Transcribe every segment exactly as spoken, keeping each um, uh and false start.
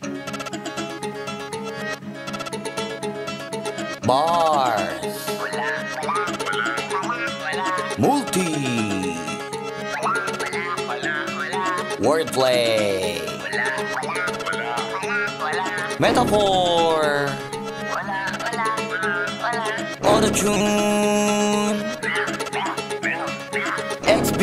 Bars. Multi. Wordplay. Metaphor. Auto-tune. X B.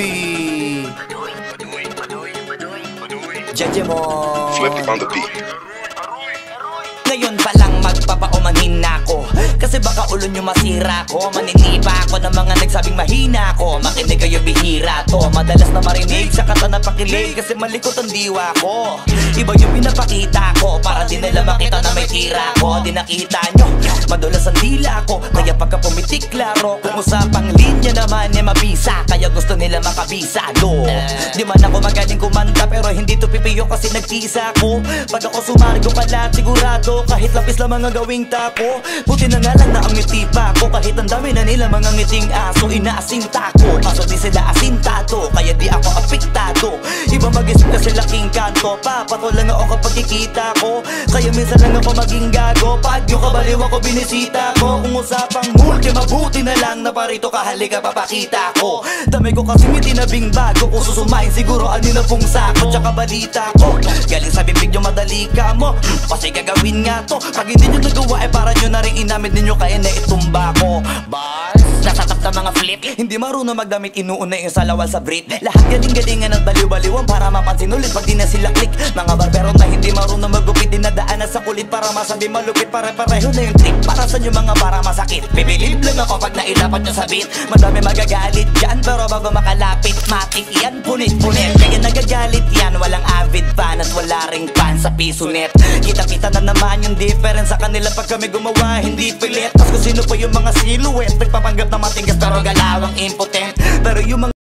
Jejemon. Flip it on the beat. Ngayon pa lang magpapaumanhin na ako, kasi baka ulo nyo masira ko. Maninipa ako ng mga nagsabing mahina ko. Makinig kayo, bihira to. Madalas na marinig sa kata na pakilig, kasi malikot ang diwa ko. Iba yung pinapakita ko, para di nila makita na may tira ko. Di nakita nyo, madulas ang dila ko, kaya pagka pumitik klaro. Kung usapang linya naman eh mabisa, kaya gusto nila makabisa do. Di man ako magaling kumanta, pero hindi to pipiyo kasi nagtisa ko. Pag ako sumargo kalat, sigurado kahit lapis lang mga gawing tapo. Buti na nga lang na ang ngiti pa ko, kahit ang dami na nila mga ngiting aso. Inaasinta ko, kaso di sila asintado, kaya di ako apektado. Iba mag-isip kasi laking kanto, papato lang ako kapag kikita ko. Kaya minsan lang ako maging gago, pag yung kabaliw ako binisita ko. Kung usapang multi, mabuti na lang na parito ka, halika papakita ko. Dami ko kasi may tinabing bago, kung susumain siguro ano na pong sako. Tsaka balita ko, galing sa bibig yung madali ka mo, kasi gagawin nga to. Pag hindi nyo nagawa eh para nyo na rin inamid ninyo, kaya na itumba ko. Bars, nasa top na mga flip, hindi marunong magdamit, inuuna yung salawal sa Brit. Lahat galing-galingan at baliw-baliwan para mapansin ulit pag di na sila click. Mga barbero na hindi marunong magupit, dinadaan na sa kulit para masabi malupit. Pare-pareho na yung trick, para sa nyo mga para masakit. Bibilib lang ako pag nailapat nyo sa beat. Madami magagalit dyan, pero bago makalapit matik yan, punit-punit. Kaya nagagalit yan, walang avid fan at wala ring fan sa piso net. Kita-kita na naman yung difference sa kanila pag kami gumawa, hindi pilit. Tas kung sino pa yung mga silhouette, nagpapanggap na matigas pero galawang impotent. Pero yung mga